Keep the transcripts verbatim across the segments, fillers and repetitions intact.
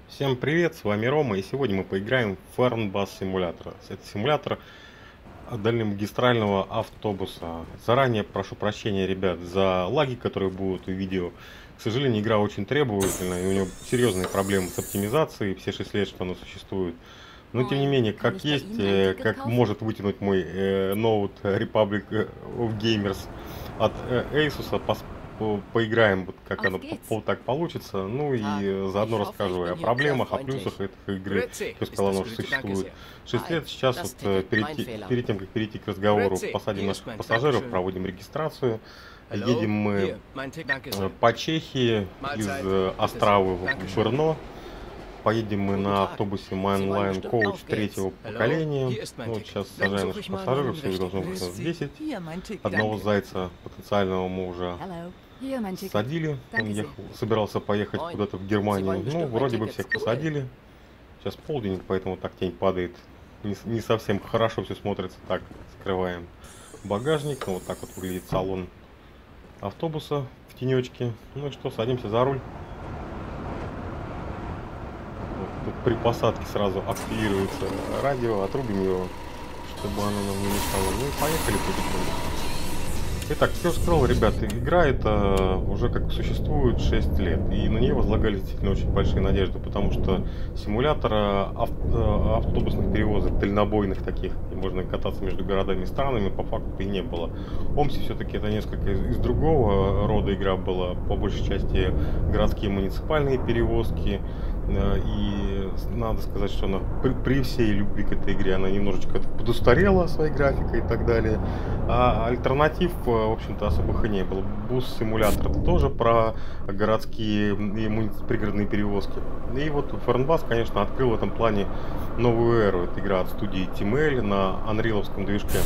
Всем привет, с вами Рома, и сегодня мы поиграем в Fernbus Simulator. Это симулятор дальнемагистрального автобуса. Заранее прошу прощения, ребят, за лаги, которые будут в видео. К сожалению, игра очень требовательная, и у нее серьезные проблемы с оптимизацией, все шесть лет, что она существует. Но тем не менее, как есть, э, как может вытянуть мой э, Note Republic of Gamers от э, Asus, пос по- поиграем, вот как оно по- по- так получится. Ну и заодно расскажу и о проблемах, о плюсах этой игры. Как сказал, она уже существует шесть лет. Сейчас вот э, перед, те- перед тем, как перейти к разговору, посадим наших пассажиров, проводим регистрацию. Едем мы э, по Чехии из э, Островы в Брно. Поедем мы на автобусе Mainline Coach третьего поколения. Ну, вот сейчас сажаем наших пассажиров, всего должно быть у нас десять. Одного зайца потенциального мы уже садили. Он ехал, собирался поехать куда-то в Германию. Ну, вроде бы всех посадили. Сейчас полдень, поэтому так тень падает. Не, не совсем хорошо все смотрится. Так, скрываем багажник. Ну, вот так вот выглядит салон автобуса в тенечке. Ну и что, садимся за руль. Тут при посадке сразу активируется радио, отрубим его, чтобы оно нам не мешало. Ну и поехали потихоньку. Итак, как я уже сказал, ребята, игра это уже как существует шесть лет, и на нее возлагались действительно очень большие надежды, потому что симулятора ав автобусных перевозок, дальнобойных таких, где можно кататься между городами и странами, по факту и не было. Омси все-таки это несколько из, из другого рода игра была, по большей части городские муниципальные перевозки. И надо сказать, что она при, при всей любви к этой игре, она немножечко подустарела своей графикой и так далее. А альтернатив, в общем-то, особых и не было. Бус-симулятор тоже про городские и муници... пригородные перевозки. И вот Fernbus, конечно, открыл в этом плане новую эру. Это игра от студии Team L на анриловском движке.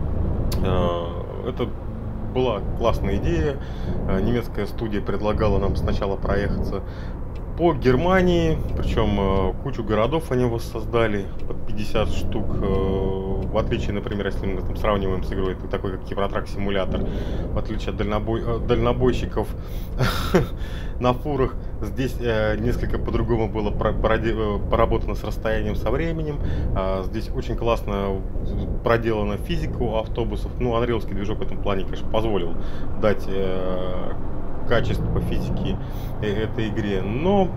Это была классная идея. Немецкая студия предлагала нам сначала проехаться по Германии, причем э, кучу городов они воссоздали, под пятьдесят штук, э, в отличие, например, если мы там сравниваем с игрой такой, как Евротрак Симулятор, в отличие от дальнобой, э, дальнобойщиков на фурах, здесь э, несколько по-другому было про, про, поработано с расстоянием, со временем. Э, здесь очень классно проделана физика у автобусов. Ну, анриловский движок в этом плане, конечно, позволил дать э, качество по физике этой игре, но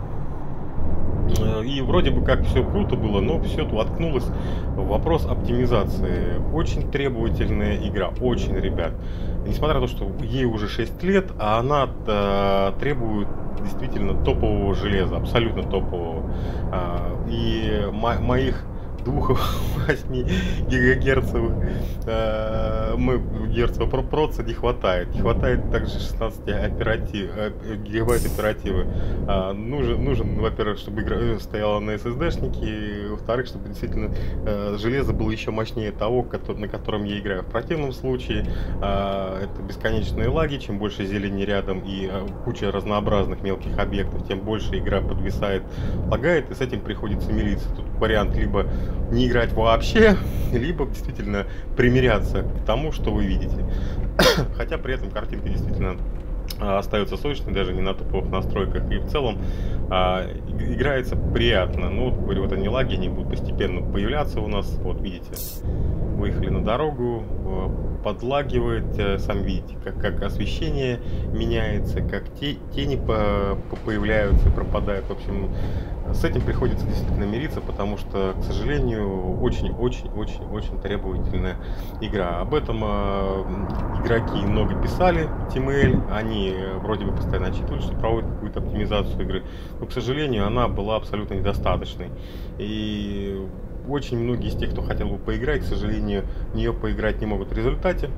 и вроде бы как все круто было, но все тут воткнулось в вопрос оптимизации. Очень требовательная игра, очень, ребят. Несмотря на то, что ей уже шесть лет, а она э, требует действительно топового железа, абсолютно топового. Э, и мо моих двух восьми гигагерцовых э, мы герцового проца не хватает. Не хватает также шестнадцати оператив, э, гигабайт оперативы. Э, нужен, нужен, во-первых, чтобы игра стояла на эс эс ди-шнике, и, во-вторых, чтобы действительно э, железо было еще мощнее того, который, на котором я играю. В противном случае э, это бесконечные лаги, чем больше зелени рядом и э, куча разнообразных мелких объектов, тем больше игра подвисает, лагает, и с этим приходится мириться. Тут вариант либо не играть вообще, либо действительно примиряться к тому, что вы видите. Хотя при этом картинка действительно а, остается сочной, даже не на топовых настройках, и в целом а, играется приятно. Ну, вот, говорю, вот они лаги, они будут постепенно появляться у нас. Вот, видите, выехали на дорогу, подлагивает, сами видите, как, как освещение меняется, как те, тени по, по появляются и пропадают. В общем, с этим приходится действительно мириться, потому что, к сожалению, очень-очень-очень-очень требовательная игра. Об этом э, игроки много писали, Team L, они вроде бы постоянно отчитывают, что проводят какую-то оптимизацию игры, но, к сожалению, она была абсолютно недостаточной. И очень многие из тех, кто хотел бы поиграть, к сожалению, в нее поиграть не могут в результате.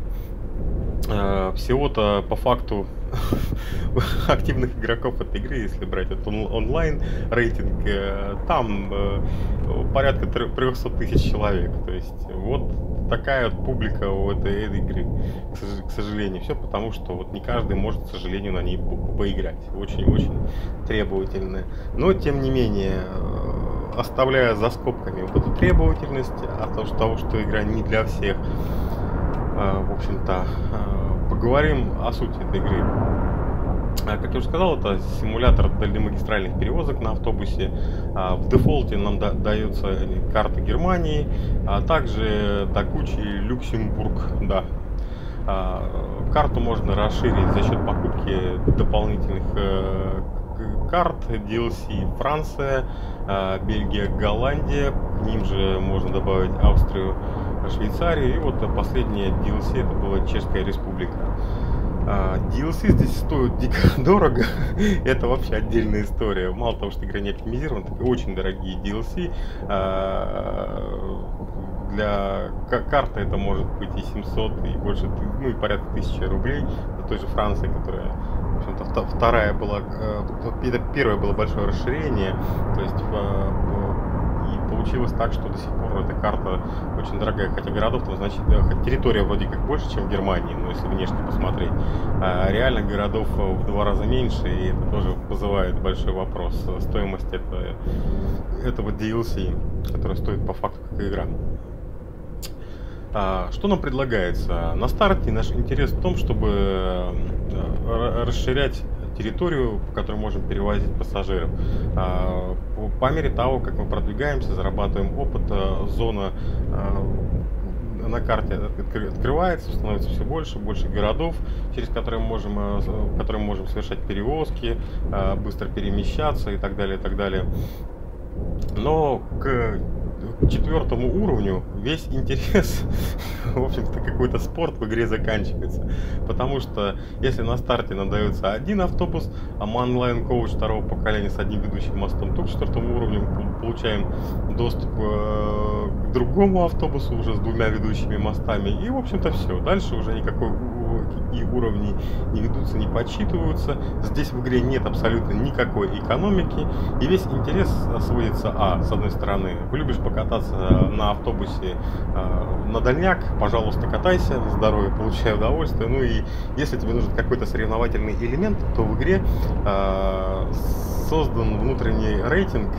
Всего-то по факту активных игроков этой игры, если брать это онлайн рейтинг, там порядка трёхсот тысяч человек. То есть вот такая вот публика у этой, этой игры, к сожалению. Все потому, что вот не каждый может, к сожалению, на ней по поиграть. Очень-очень требовательная. Но тем не менее, оставляя за скобками вот эту требовательность, от того, что игра не для всех, в общем-то, поговорим о сути этой игры. А, Как я уже сказал, это симулятор дальнемагистральных перевозок на автобусе. А, В дефолте нам да- дается э, карта Германии, а также до кучи Люксембург, да. А, Карту можно расширить за счет покупки дополнительных э, к- карт, ди эл си Франция, а, Бельгия, Голландия, к ним же можно добавить Австрию, Швейцарию, и вот э, последнее ди эл си это была Чешская Республика. А, ди эл си здесь стоит дико дорого, это вообще отдельная история. Мало того, что игра не оптимизирована, так и очень дорогие ди эл си. А, Для ка- карты это может быть и семьсот, и больше, ты- ну и порядка тысячи рублей за той же Франции, которая, в общем-то, вто- вторая была, э, это первое было большое расширение, то есть э, и получилось так, что до сих пор эта карта очень дорогая, хотя городов там, значит, э, хоть территория вроде как больше, чем в Германии, но если внешне посмотреть, а реально городов э, в два раза меньше, и это тоже вызывает большой вопрос э, стоимости это- этого ди эл си, который стоит по факту как игра. А, Что нам предлагается? На старте наш интерес в том, чтобы э, ра- расширять территорию, по которой можем перевозить пассажиров. А, По по мере того, как мы продвигаемся, зарабатываем опыт, э, зона э, на карте откры- открывается, становится все больше, больше городов, через которые мы можем, э, с- в которые мы можем совершать перевозки, э, быстро перемещаться и так далее, и так далее. Но к четвертому уровню весь интерес, в общем-то, какой-то спорт в игре заканчивается. Потому что если на старте нам дается один автобус, а мы онлайн-коуч второго поколения с одним ведущим мостом, то к четвертому уровню мы пол- получаем доступ э, к другому автобусу уже с двумя ведущими мостами. И, в общем-то, все. Дальше уже никакой у- и уровни не ведутся, не подсчитываются. Здесь в игре нет абсолютно никакой экономики. И весь интерес сводится, а, с одной стороны, вы любишь покататься на автобусе э, на дальняк, пожалуйста, катайся на здоровье, получай удовольствие. Ну и если тебе нужен какой-то соревновательный элемент, то в игре э, создан внутренний рейтинг,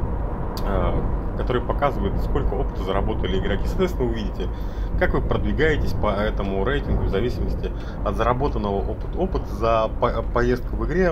э, который показывает, сколько опыта заработали игроки. Соответственно, вы увидите, как вы продвигаетесь по этому рейтингу в зависимости от заработанного опыта. Опыт за по- поездку в игре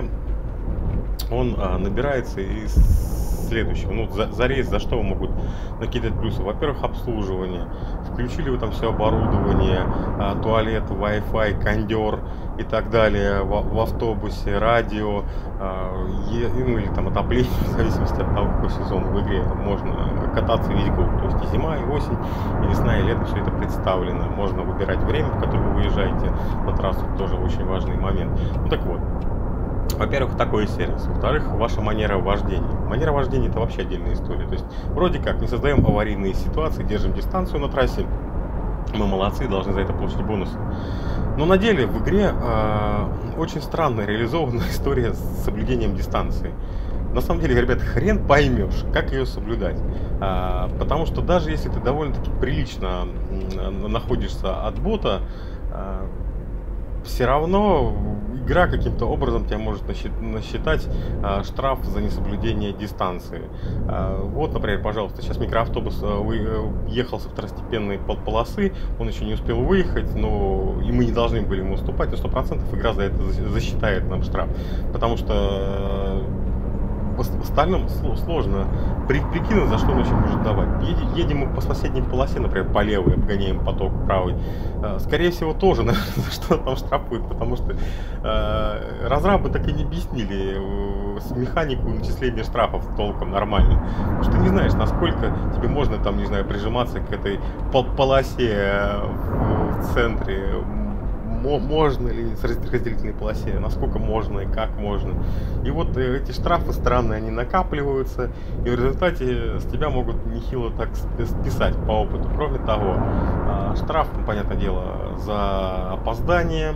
он а, набирается из следующего. Ну, за, за рейс, за что могут накидать плюсы? Во-первых, обслуживание. Включили вы там все оборудование, а, туалет, Wi-Fi, кондер и так далее в, в автобусе, радио, а, е- ну или там отопление, в зависимости от того, какой сезон в игре. Можно кататься весь год. То есть и зима, и осень, и весна, и лето, все это представлено. Можно выбирать время, в которое вы выезжаете на трассу, тоже очень важный момент. Ну так вот. Во-первых, такой сервис. Во-вторых, ваша манера вождения. Манера вождения это вообще отдельная история. То есть, вроде как, не создаем аварийные ситуации, держим дистанцию на трассе. Мы молодцы, должны за это получить бонусы. Но на деле в игре э, очень странно реализована история с соблюдением дистанции. На самом деле, ребят, хрен поймешь, как ее соблюдать. А, потому что даже если ты довольно-таки прилично м, находишься от бота, а, все равно игра каким-то образом тебя может насчит- насчитать а, штраф за несоблюдение дистанции. А, вот, например, пожалуйста, сейчас микроавтобус а, вы- э, ехал со второстепенной пол- полосы, он еще не успел выехать, но и мы не должны были ему уступать, но сто процентов игра за это зас- засчитает нам штраф. Потому что э, в ос- в остальном сло- сложно при- прикинуть, за что он еще может давать. Еди- Едем мы по соседней полосе, например, по левой, обгоняем поток правый. Э, Скорее всего, тоже, наверное, за что там штрафуют, потому что э, разрабы так и не объяснили э, с механику начисления штрафов толком нормально. Потому что ты не знаешь, насколько тебе можно там, не знаю, прижиматься к этой пол- полосе э, в, в центре. Мо- Можно ли с раз- разделительной полосе, насколько можно и как можно. И вот э, эти штрафы странные, они накапливаются, и в результате с тебя могут нехило так сп- списать по опыту. Кроме того, а, штраф, ну, понятное дело, за опоздание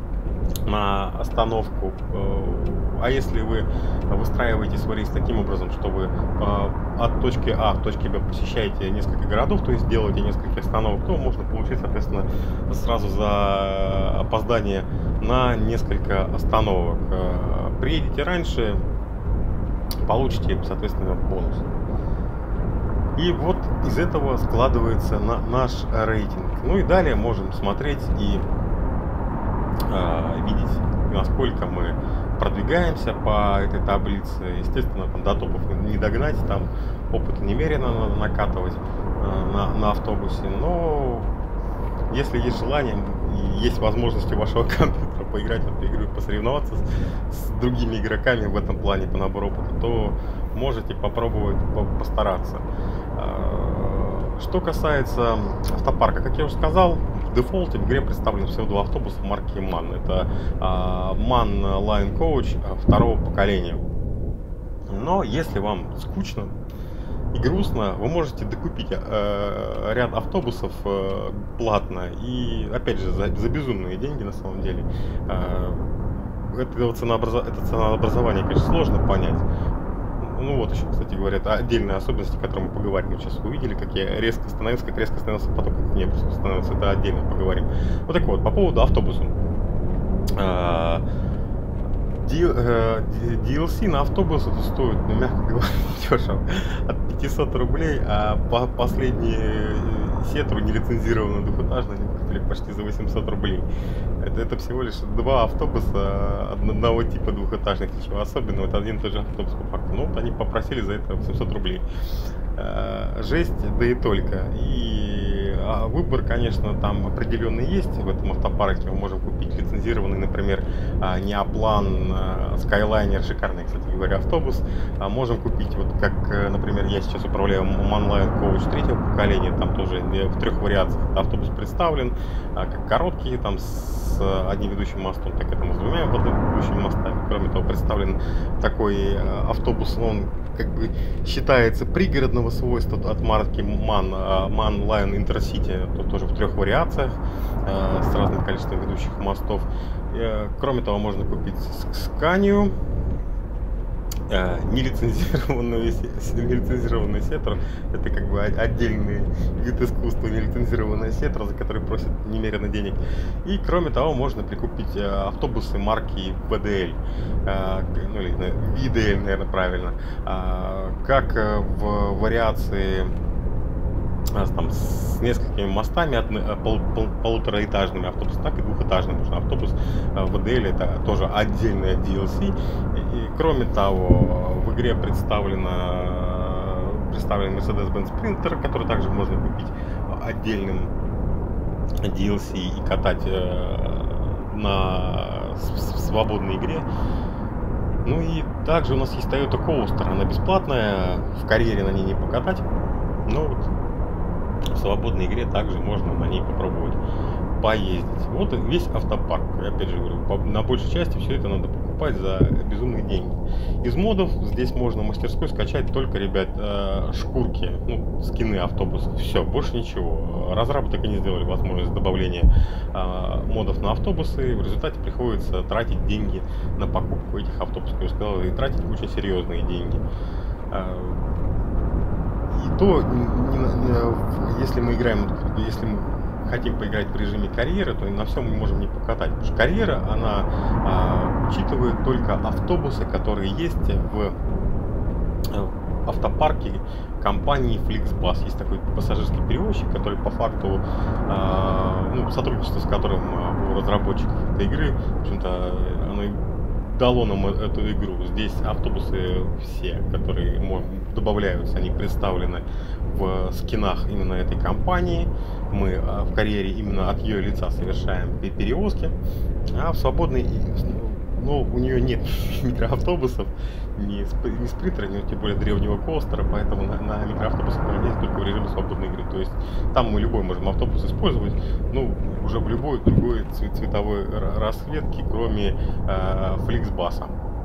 на остановку. э, А если вы выстраиваете свой рейс таким образом, что вы э, от точки А к точке Б посещаете несколько городов, то есть делаете несколько остановок, то можно получить, соответственно, сразу за опоздание на несколько остановок. Э, Приедете раньше, получите, соответственно, бонус. И вот из этого складывается на наш рейтинг. Ну и далее можем смотреть и э, видеть, насколько мы продвигаемся по этой таблице. Естественно, там до топов не догнать, там опыта немерено надо накатывать э, на, на автобусе. Но если есть желание и есть возможности у вашего компьютера поиграть в эту игру и посоревноваться с, с другими игроками в этом плане по набору опыта, то можете попробовать по постараться. Что касается автопарка, как я уже сказал, в дефолте в игре представлены всего два автобуса марки MAN. Это MAN Lion Coach второго поколения. Но если вам скучно и грустно, вы можете докупить э, ряд автобусов э, платно и, опять же, за, за безумные деньги на самом деле. Э, это, ценообразо... это ценообразование, конечно, сложно понять. Ну вот еще, кстати говоря, это отдельные особенности, о которых мы поговорим. Вот сейчас вы увидели, как я резко становился, как резко становился поток, как не просто становился. Это отдельно поговорим. Вот так вот, по поводу автобуса. ди эл си на автобус это стоит, ну, мягко говоря, дешево, от пятисот рублей, а по последние сетру нелицензированную двухэтажную они купили почти за восемьсот рублей. Это, это всего лишь два автобуса одного типа двухэтажных, ничего особенного, это один и тот же автобус по факту. Ну вот они попросили за это восемьсот рублей. Жесть, да и только. И а выбор, конечно, там определенный есть в этом автопарке. Мы можем купить лицензированный, например, Неоплан, Skyliner, шикарный, кстати говоря, автобус. Можем купить, вот как, например, я сейчас управляю MAN Lion Coach третьего поколения, там тоже в трех вариациях автобус представлен, как короткий, там с одним ведущим мостом, так и там с двумя ведущими мостами. Кроме того, представлен такой автобус, он как бы считается пригородного свойства от марки MAN, MAN Lion Intercity, то тоже в трех вариациях с разным количеством ведущих мостов. Кроме того, можно купить Scania, нелицензированную, нелицензированную сетру. Это как бы отдельный вид искусства, нелицензированная сетра, за который просят немерено денег. И кроме того, можно прикупить автобусы марки ви ди эл, ну или ви ди эл, наверное, правильно, как в вариации там с несколькими мостами, пол, пол, полутораэтажными автобусами, так и двухэтажным можно автобус. ви ди эл это тоже отдельная ди эл си. И кроме того, в игре представлена представлен Mercedes-Benz Sprinter, который также можно купить отдельным ди эл си и катать на свободной игре. Ну и также у нас есть Toyota Coaster, она бесплатная, в карьере на ней не покатать, но вот в свободной игре также можно на ней попробовать поездить. Вот весь автопарк. Я опять же говорю, по, на большей части все это надо покупать за безумные деньги. Из модов здесь можно в мастерской скачать только, ребят, э, шкурки, ну, скины автобусов. Все, больше ничего. Разрабы так и не сделали возможность добавления э, модов на автобусы. В результате приходится тратить деньги на покупку этих автобусов. Я сказал, и тратить очень серьезные деньги. И то, не, не, если мы играем, если мы хотим поиграть в режиме карьеры, то на всем мы можем не покатать. Потому что карьера, она а, учитывает только автобусы, которые есть в, в автопарке компании Flixbus. Есть такой пассажирский перевозчик, который по факту, а, ну, сотрудничество с которым у разработчиков этой игры, в общем-то, оно дало нам эту игру. Здесь автобусы все, которые добавляются, они представлены в скинах именно этой компании. Мы в карьере именно от ее лица совершаем перевозки, а в свободной, ну, у нее нет микроавтобусов, ни, ни спринтера, ни тем более древнего костера, поэтому на, на микроавтобусах можно ездить только в режиме свободной игры. То есть там мы любой можем автобус использовать, ну, уже в любой другой цвет, цветовой расцветке, кроме э, Flixbus.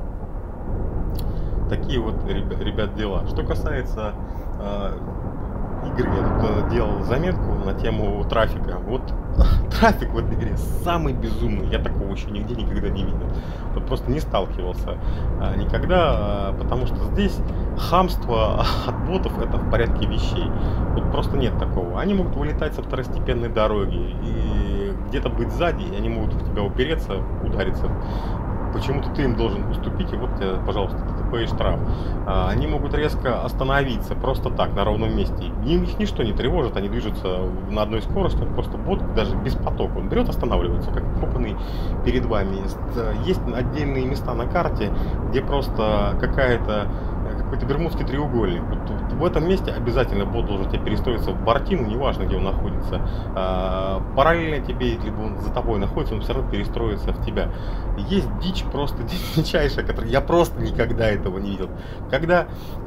Такие вот, ребят, ребят, дела. Что касается э, игры, я тут делал заметку на тему трафика. Вот трафик в этой игре самый безумный. Я такого еще нигде никогда не видел. Вот просто не сталкивался а, никогда, а, потому что здесь хамство от ботов это в порядке вещей. Вот просто нет такого. Они могут вылетать со второстепенной дороги и где-то быть сзади, и они могут в тебя упереться, удариться. Почему-то ты им должен уступить, и вот тебе, пожалуйста, ДТП и штраф. А, они могут резко остановиться просто так, на ровном месте. Им их ничто не тревожит, они движутся на одной скорости, просто бот даже без потока. Он берет, останавливается, как копанный перед вами. Есть, есть отдельные места на карте, где просто какая-то какой-то бермудский треугольник. Вот, вот в этом месте обязательно бот должен тебе перестроиться в бортину, неважно где он находится. А, параллельно тебе, либо он за тобой находится, он все равно перестроится в тебя. Есть дичь просто дичайшая, которую я просто никогда этого не видел. Когда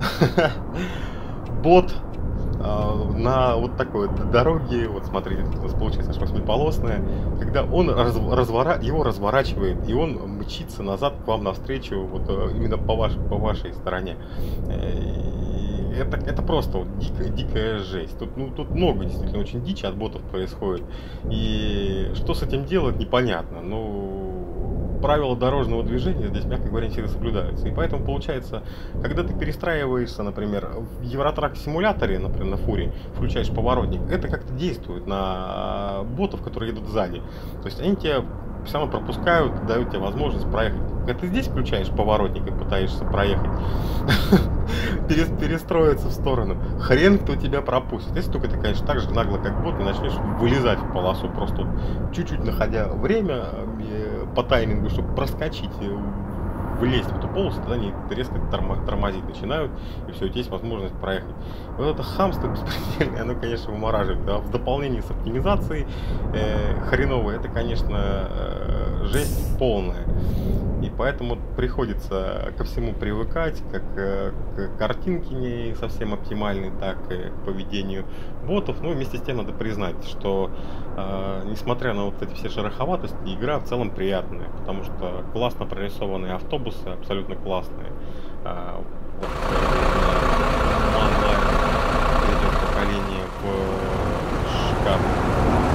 бот на вот такой вот дороге, вот смотрите, у нас получается аж восьмиполосная, когда он раз, развора, его разворачивает, и он мчится назад к вам навстречу, вот именно по, ваш, по вашей стороне. И это, это просто вот дикая, дикая жесть. Тут, ну, тут много действительно очень дичи от ботов происходит. И что с этим делать, непонятно. Ну, правила дорожного движения здесь, мягко говоря, не всегда соблюдаются. И поэтому получается, когда ты перестраиваешься, например, в Евротрак симуляторе, например, на фуре, включаешь поворотник, это как-то действует на ботов, которые едут сзади. То есть они тебя все равно пропускают, дают тебе возможность проехать. Когда ты здесь включаешь поворотник и пытаешься проехать, перестроиться в сторону, хрен кто тебя пропустит. Если только ты, конечно, так же нагло, как бот, не начнешь вылезать в полосу, просто чуть-чуть находя время по таймингу, чтобы проскочить, влезть в эту полосу, тогда они резко тормозить начинают, и все, у тебя есть возможность проехать. И вот это хамство беспредельное, оно, конечно, вымораживает. Да? В дополнении с оптимизацией э, хреновой, это, конечно, э, жесть полная. И поэтому приходится ко всему привыкать, как э, к картинке не совсем оптимальной, так и к поведению ботов. Но вместе с тем надо признать, что э, несмотря на вот эти все шероховатости, игра в целом приятная, потому что классно прорисованные автобусы, абсолютно классные. Э, вот, э, онлайн третьего поколения в шикарном.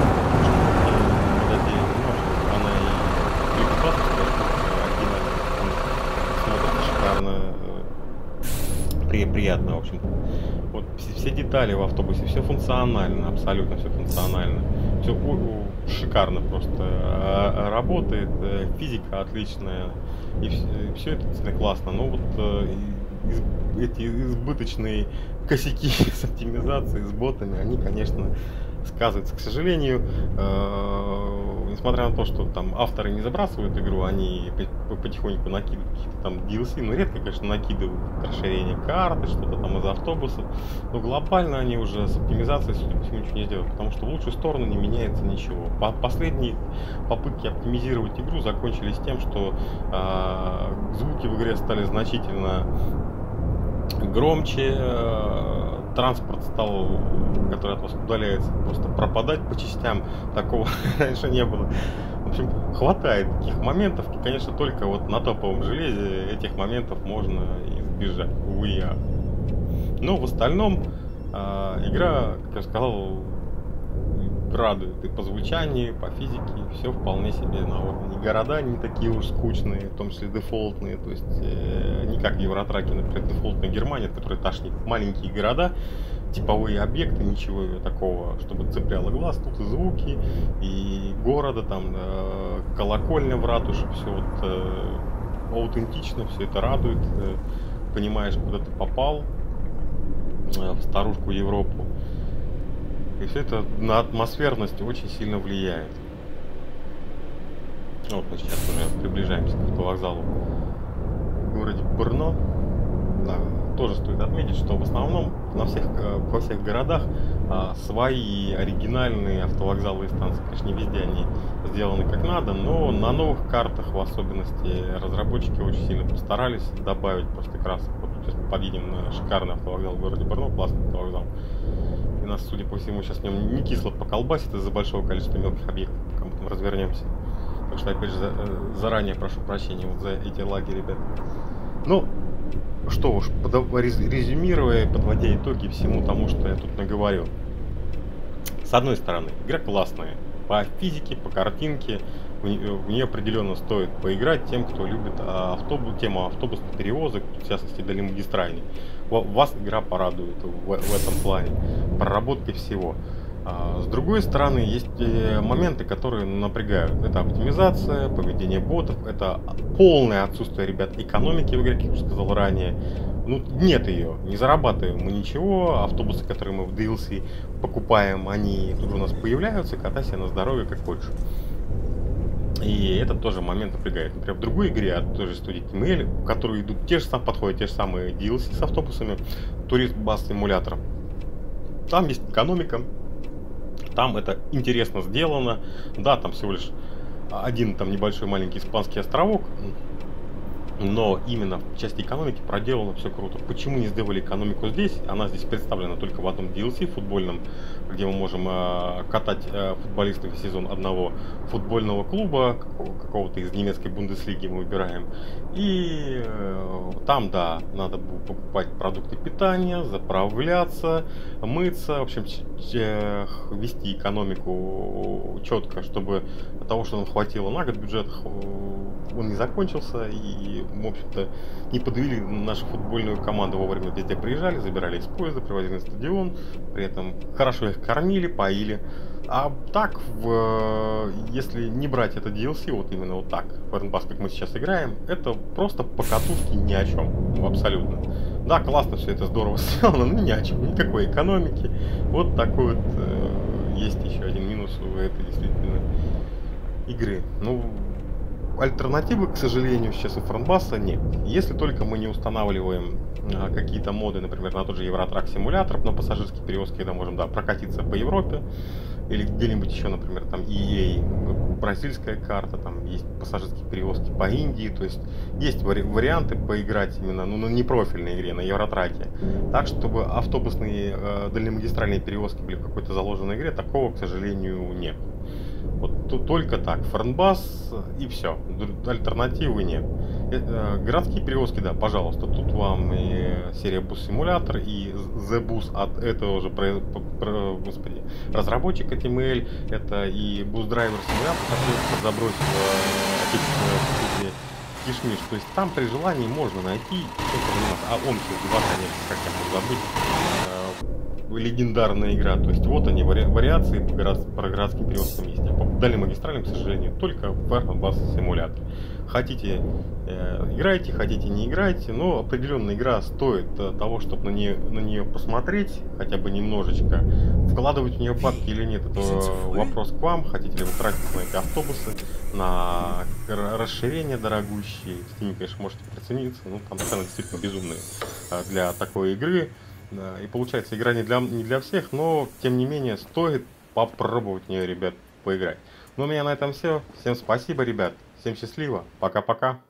Она и шикарно, при, приятно, в общем-то. Вот все, все детали в автобусе, все функционально, абсолютно все функционально. Все у, у, шикарно просто а, работает, физика отличная, и все, все это действительно классно. Но вот из, эти избыточные косяки с оптимизацией, с ботами, они, конечно, сказываются. К сожалению, э, несмотря на то, что там авторы не забрасывают игру, они потихоньку накидывают какие-то там ди эл си, но редко, конечно, накидывают расширение карты, что-то там из автобуса. Но глобально они уже с оптимизацией, судя по всему, ничего не сделают, потому что в лучшую сторону не меняется ничего. По последние попытки оптимизировать игру закончились тем, что э, звуки в игре стали значительно громче, э, транспорт стал, который от вас удаляется, просто пропадать по частям. Такого раньше не было. В общем, хватает таких моментов. И, конечно, только вот на топовом железе этих моментов можно избежать. Увы, а. Но в остальном э, игра, как я сказал, радует и по звучанию, по физике, все вполне себе на уровне. Города не такие уж скучные, в том числе дефолтные, то есть э, не как в Евротраке, например, дефолтная Германия, от которой тошнит. Маленькие города, типовые объекты, ничего такого, чтобы цепляло глаз. Тут и звуки, и города, там э, колокольня в ратуше, все вот э, аутентично, все это радует. Э, понимаешь, куда ты попал, э, в старушку Европу. И все это на атмосферность очень сильно влияет. Вот мы сейчас уже приближаемся к автовокзалу в городе Брно. Да, тоже стоит отметить, что в основном на всех, во всех городах а, свои оригинальные автовокзалы и станции. Конечно, не везде они сделаны как надо, но на новых картах в особенности разработчики очень сильно постарались добавить просто красок. Вот сейчас мы подъедем на шикарный автовокзал в городе Брно, классный автовокзал. И нас, судя по всему, сейчас в нем не кисло поколбасит из-за большого количества мелких объектов, пока мы там развернемся. Так что, опять же, за, заранее прошу прощения вот за эти лаги, ребят. Ну, что уж, резюмируя, подводя итоги всему тому, что я тут наговорил. С одной стороны, игра классная. По физике, по картинке, в, в нее определенно стоит поиграть тем, кто любит автобус, тему автобусных перевозок, в частности, дальнемагистральной. Вас игра порадует в, в этом плане, проработкой всего. А с другой стороны, есть э, моменты, которые напрягают. Это оптимизация, поведение ботов, это полное отсутствие, ребят, экономики в игре, как я уже сказал ранее. Ну, нет ее, не зарабатываем мы ничего. Автобусы, которые мы в ди эл си покупаем, они тут же у нас появляются, катайся на здоровье как хочешь. И это тоже момент напрягает. Например, в другой игре от той же студии ти эм эл, в которой идут те же самые, подходят те же самые ди эл си с автобусами, Турист Бас Симулятор. Там есть экономика, там это интересно сделано. Да, там всего лишь один там небольшой маленький испанский островок, но именно в части экономики проделано все круто. Почему не сделали экономику здесь? Она здесь представлена только в одном ди эл си футбольном, где мы можем э, катать э, футболистов из сезон одного футбольного клуба, какого- какого-то из немецкой Бундеслиги мы выбираем. И э, там, да, надо будет покупать продукты питания, заправляться, мыться, в общем, ч- ч- вести экономику четко, чтобы того, что нам хватило на год бюджет, он не закончился, и, в общем-то, не подвели нашу футбольную команду вовремя. Везде приезжали, забирали из поезда, привозили на стадион, при этом хорошо их кормили, поили. А так, в, если не брать это ди эл си, вот именно вот так, в Фернбас, как мы сейчас играем, это просто покатушки ни о чем, ну, абсолютно. Да, классно все это, здорово сделано, но ни о чем, никакой экономики. Вот такой вот э, есть еще один минус у этой действительно игры. Ну, альтернативы, к сожалению, сейчас у Франбаса нет. Если только мы не устанавливаем а, какие-то моды, например, на тот же Евротрак симулятор, на пассажирские перевозки, когда можем, да, прокатиться по Европе, или где-нибудь еще, например, там и эй, бразильская карта, там есть пассажирские перевозки по Индии, то есть есть вари- варианты поиграть именно, ну, на непрофильной игре, на Евротраке. Так, чтобы автобусные э, дальнемагистральные перевозки были в какой-то заложенной игре, такого, к сожалению, нет. Вот тут только так, Фернбас и все, альтернативы нет. Э, э, Городские перевозки, да, пожалуйста, тут вам и серия Bus Simulator, и The Bus от этого же про- про- господи, разработчика ти эм эл, это и Bus Driver Simulator, который забросил э, отечественная студия Кишмиш. То есть там при желании можно найти чем заниматься. А Омсил два, конечно, как я мог забыть. Э, легендарная игра. То есть вот они, вари- вариации по, город, по городским перевозкам есть. А по дальним магистралям, к сожалению, только Фернбас Симулятор. Хотите э, играйте, хотите не играйте, но определенная игра стоит э, того, чтобы на нее, на нее посмотреть, хотя бы немножечко. Вкладывать в нее бабки или нет, это вопрос к вам. Хотите ли вы тратить на эти автобусы, на р- расширение дорогущие. В Steam, конечно, можете прицениться, ну там цены действительно безумные э, для такой игры. Да, и получается, игра не для, не для всех, но тем не менее стоит попробовать в нее, ребят, поиграть. Ну, у меня на этом все. Всем спасибо, ребят. Всем счастливо. Пока-пока.